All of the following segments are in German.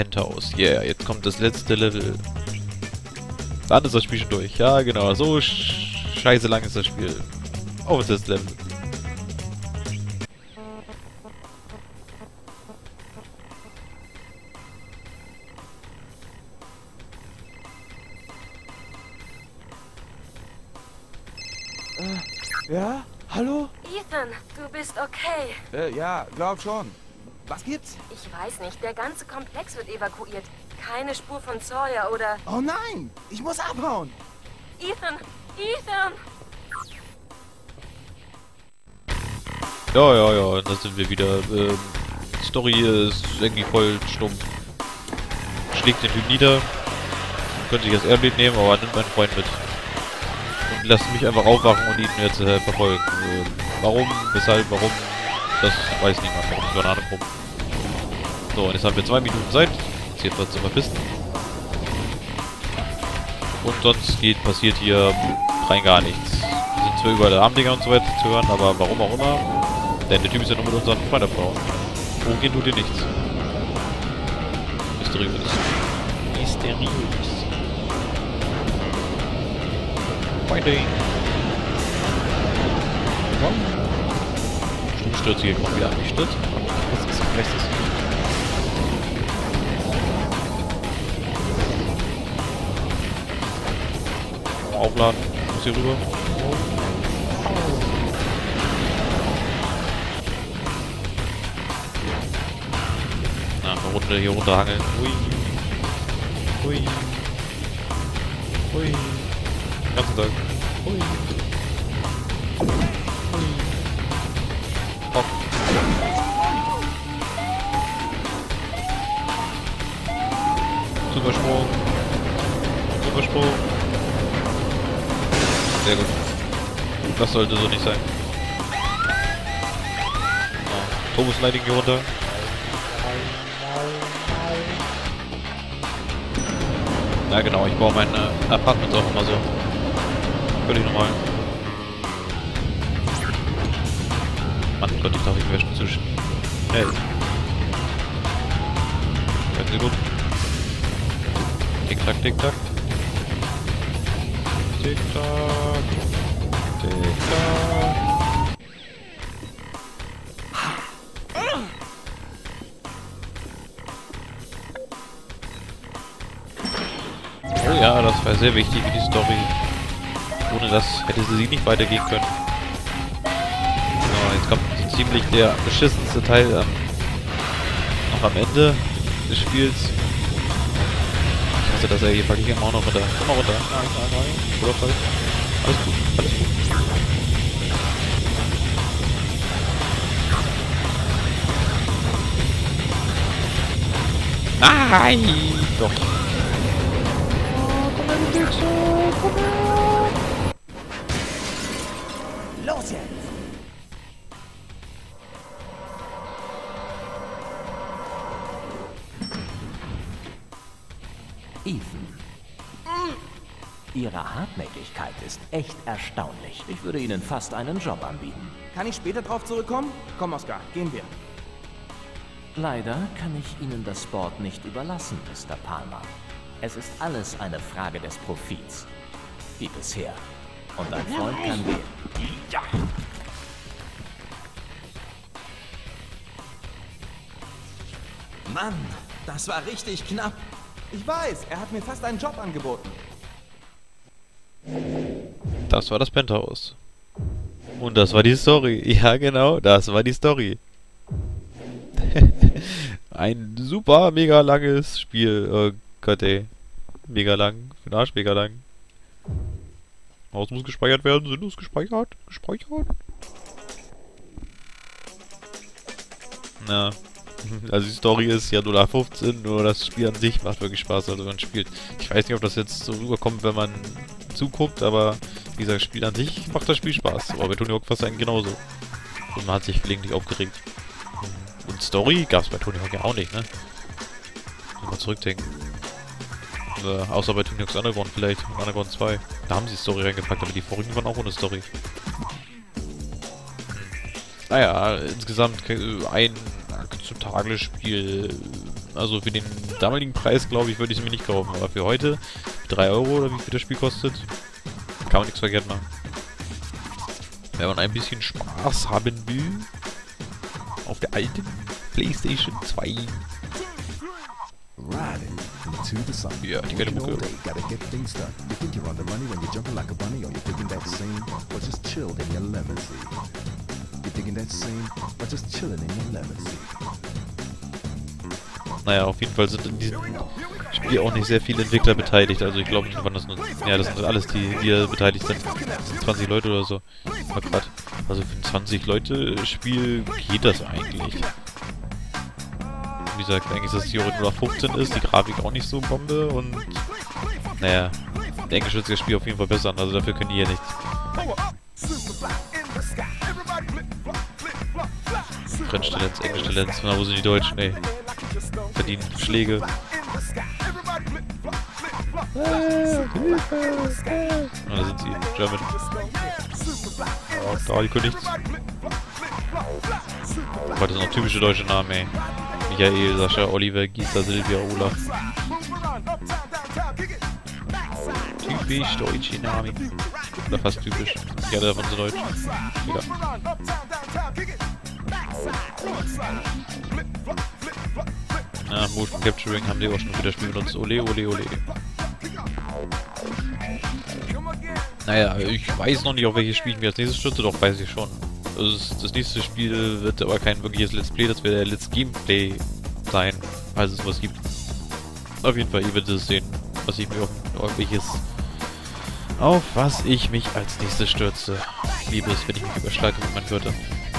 Penthouse. Yeah, jetzt kommt das letzte Level. Dann ist das Spiel schon durch. Ja, genau. So scheiße lang ist das Spiel. Auf das Level. Ja? Hallo? Ethan, du bist okay. Ja, glaub schon. Was gibt's? Ich weiß nicht, der ganze Komplex wird evakuiert. Keine Spur von Sawyer oder... Oh nein! Ich muss abhauen! Ethan! Ethan! Ja, da sind wir wieder. Die Story ist irgendwie voll stumpf. Schlägt den Typ nieder. Man könnte sich das Airblade nehmen, aber nimmt meinen Freund mit. Und lässt mich einfach aufwachen und ihn jetzt verfolgen. Warum, weshalb, warum, das weiß niemand. Warum ist keine Ahnung warum. So, und jetzt haben wir 2 Minuten Zeit. Jetzt hier was zu verbissen. Und sonst passiert hier rein gar nichts. Wir sind zwar überall Armdinger und so weiter zu hören, aber warum auch immer. Denn der Typ ist ja nur mit unseren Freund abgehauen. Umgehen tut ihr nichts. Mysteriös. Mysteriös. Finding. Stürzt hier auch wieder an die Stütz. Das ist rechtes. Aufladen. Muss hier rüber. Na, eine Runde hier runterhangeln. Hui. Hui. Hui. Den ganzen Tag. Hui. Hui. Hopp. Supersprung. Supersprung. Sehr gut. Das sollte so nicht sein. Ja. Turbo-Sliding hier runter. Ja genau, ich baue meine Apartments auch immer so. Völlig normal. Mann Gott, ich dachte, ich wäre schon zu schnell. Ganz gut. Tick-Tack, Tick-Tack. Tick-Tack. Tick-Tack. Oh ja, das war sehr wichtig für die Story. Ohne das hätte sie nicht weitergehen können. So, jetzt kommt so ziemlich der beschissenste Teil noch am Ende des Spiels. Ich hasse das, hier packe ich immer auch noch runter. Komm mal runter. Nein. Oder falsch? Alles gut, alles gut. Nein! Doch. Los jetzt! Ethan. Ihre Hartnäckigkeit ist echt erstaunlich. Ich würde Ihnen fast einen Job anbieten. Kann ich später drauf zurückkommen? Komm, Oscar, gehen wir. Leider kann ich Ihnen das Board nicht überlassen, Mr. Palmer. Es ist alles eine Frage des Profits. Wie bisher. Und ein Freund kann wählen. Ja! Mann, das war richtig knapp. Ich weiß, er hat mir fast einen Job angeboten. Das war das Penthouse. Und das war die Story. Ja, genau, das war die Story. Ein super, mega langes Spiel. Oh Gott, ey. Mega lang. Für den Arsch, mega lang. Haus muss gespeichert werden. Sinnlos gespeichert. Gespeichert. Na. Also die Story ist ja 0815, nur das Spiel an sich macht wirklich Spaß, also man spielt. Ich weiß nicht, ob das jetzt so rüberkommt, wenn man zuguckt, aber wie gesagt, Spiel an sich macht das Spiel Spaß. Aber bei Tony Hawk fast einen genauso. Und man hat sich gelegentlich aufgeregt. Und Story gab es bei Tony Hawk ja auch nicht, ne? Mal zurückdenken. Außer bei Tony Hawk's Underground vielleicht, Underground 2. Da haben sie Story reingepackt, aber die vorigen waren auch ohne Story. Naja, insgesamt ein Tagesspiel Also für den damaligen Preis, glaube ich, würde ich es mir nicht kaufen. Aber für heute, 3 Euro oder wie viel das Spiel kostet, kann man nichts verkehrt machen. Wenn man ein bisschen Spaß haben will, auf der alten PlayStation 2. Riding to the sun. Ja, die geile Mucke. Gotta get things done. You think you're on the money when you're jumping like a bunny, or you're thinking that scene, or just chilled in your lemon seat. You're thinking that scene, or just chilling in your lemon seat. Naja, auf jeden Fall sind in diesem Spiel auch nicht sehr viele Entwickler beteiligt. Also ich glaube, wann das nur... Ja, das sind alles die hier beteiligt sind. Das sind 20 Leute oder so. Mal grad. Also für ein 20-Leute-Spiel geht das eigentlich. Wie gesagt, eigentlich, dass es hier 15 ist, die Grafik auch nicht so Bombe und... Naja, der Englisch wird sich das Spiel auf jeden Fall bessern, also dafür können die hier nichts. French Talents, English Talents, na wo sind die Deutschen, ey? Verdienen Schläge. Ah, da sind sie, German. Oh, da, die können nichts. Oh, das sind noch typische deutsche Namen, ey. Michael, Sascha, Oliver, Gisa, Silvia, Olaf. Typisch deutsche Namen. Oder fast typisch. Ja, davon sind deutsch. Egal. Na, Motion Capturing haben die auch schon für das Spiel benutzt. Ole, ole, ole. Naja, ich weiß noch nicht, auf welches Spiel ich mir als nächstes stürze, doch weiß ich schon. Also das nächste Spiel wird aber kein wirkliches Let's Play, das wird der Let's Gameplay sein, falls es sowas gibt. Auf jeden Fall, ihr werdet es sehen, was ich mir auf was ich mich als nächstes stürze. Ich liebe es, wenn ich mich überschlage mit meinen Wörtern.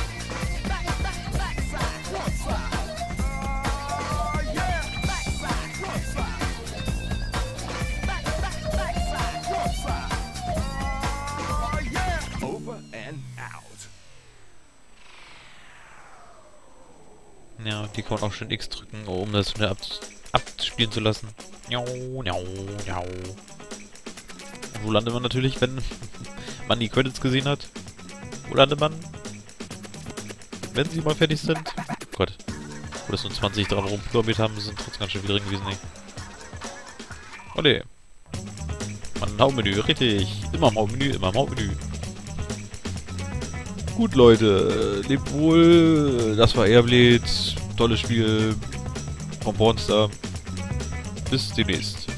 Ja, die kann man auch schön X drücken, um das schnell abspielen zu lassen. Jau, jau, jau. Wo landet man natürlich, wenn man die Credits gesehen hat? Wo landet man? Wenn sie mal fertig sind? Oh Gott. Wo das nur 20 dran rumprogrammiert haben, sind trotzdem ganz schön viel drin gewesen, ey. Oh ne. Mann, Hauptmenü, richtig. Immer im Hauptmenü, immer im Hauptmenü. Gut, Leute, lebt wohl. Das war Airblade. Tolles Spiel. Vom Pornstar. Bis demnächst.